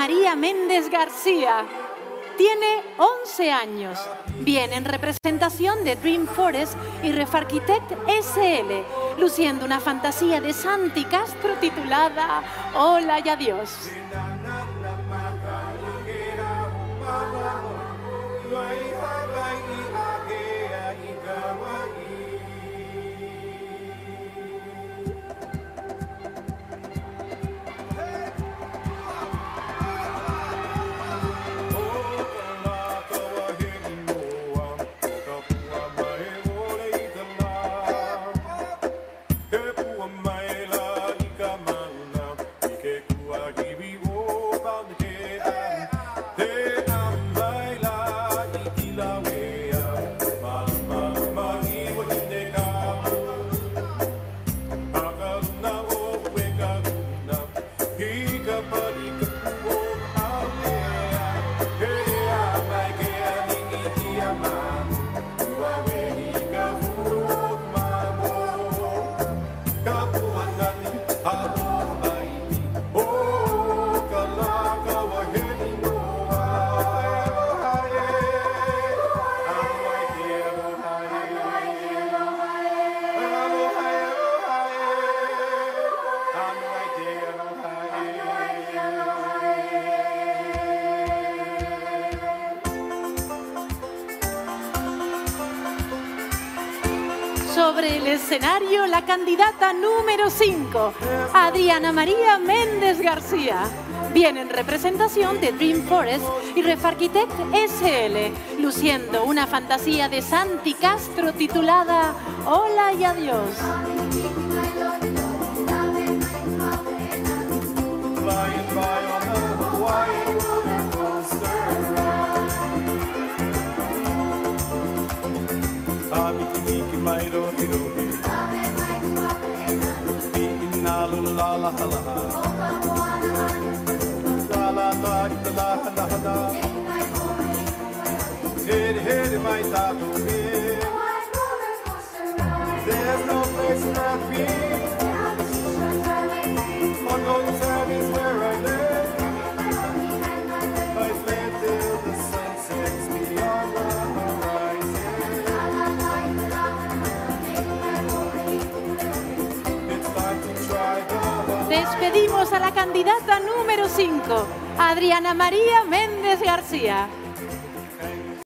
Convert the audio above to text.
María Méndez García. Tiene 11 años. Viene en representación de Dream Forest y Refarchitect SL, luciendo una fantasía de Santi Castro titulada Hola y Adiós. Sobre el escenario, la candidata número 5, Adriana María Méndez García. Viene en representación de Dream Forest y Refarchitect SL, luciendo una fantasía de Santi Castro titulada Hola y Adiós. There's no place I've been. On going service where I live. I've lived till the sun sets beyond the horizon. It's time to try the Despedimos a la candidata número 5, Adriana María Méndez García.